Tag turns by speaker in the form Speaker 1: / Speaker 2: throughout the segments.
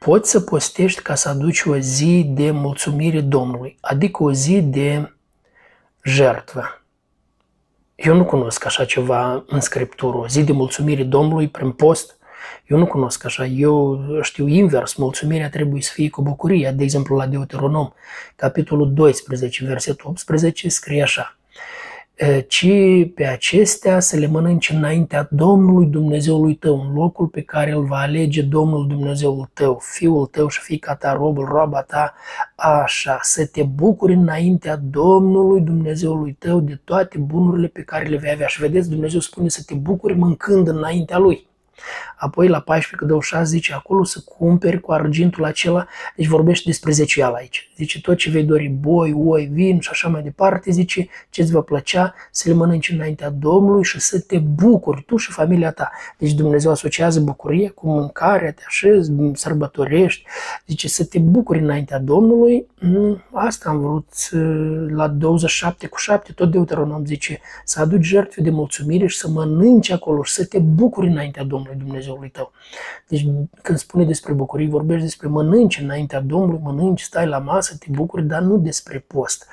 Speaker 1: poți să postești ca să aduci o zi de mulțumire Domnului, adică o zi de jertfă. Eu nu cunosc așa ceva în Scriptură, o zi de mulțumire Domnului prin post. Eu nu cunosc așa, eu știu invers, mulțumirea trebuie să fie cu bucurie. De exemplu, la Deuteronom, capitolul 12, versetul 18, scrie așa: ci pe acestea să le mănânci înaintea Domnului Dumnezeului tău, în locul pe care îl va alege Domnul Dumnezeul tău, fiul tău și fiica ta, robul, roaba ta, așa, să te bucuri înaintea Domnului Dumnezeului tău de toate bunurile pe care le vei avea. Și vedeți, Dumnezeu spune să te bucuri mâncând înaintea Lui. Apoi la 14:26 zice acolo să cumperi cu argintul acela, deci vorbește despre zeciuială aici. Zice tot ce vei dori, boi, oi, vin și așa mai departe, zice ce îți va plăcea să le mănânci înaintea Domnului și să te bucuri tu și familia ta. Deci Dumnezeu asociază bucurie cu mâncarea, te așezi, sărbătorești, zice să te bucuri înaintea Domnului. Asta am vrut la 27:7, tot Deuteronom zice să aduci jertfe de mulțumire și să mănânci acolo și să te bucuri înaintea Domnului Dumnezeului tău. Deci când spune despre bucurie, vorbești despre mănânci înaintea Domnului, mănânci, stai la masă, te bucuri, dar nu despre post.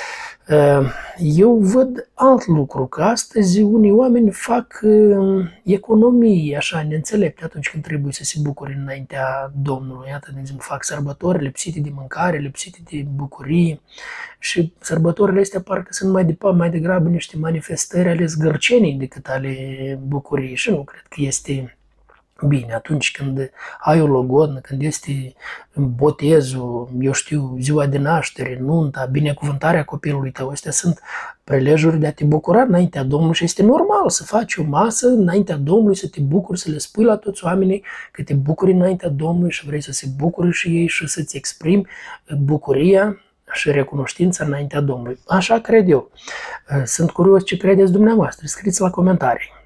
Speaker 1: Eu văd alt lucru, că astăzi unii oameni fac economii așa neînțelepte atunci când trebuie să se bucure înaintea Domnului. Iată, de exemplu, fac sărbători lipsite de mâncare, lipsite de bucurie și sărbătorile astea parcă sunt mai degrabă niște manifestări ale zgârcenii decât ale bucuriei și nu cred că este bine. Atunci când ai o logodnă, când este botezul, eu știu, ziua de naștere, nunta, binecuvântarea copilului tău, astea sunt prelejuri de a te bucura înaintea Domnului și este normal să faci o masă înaintea Domnului, să te bucuri, să le spui la toți oamenii că te bucuri înaintea Domnului și vrei să se bucure și ei și să-ți exprimi bucuria și recunoștința înaintea Domnului. Așa cred eu. Sunt curios ce credeți dumneavoastră. Scrieți la comentarii.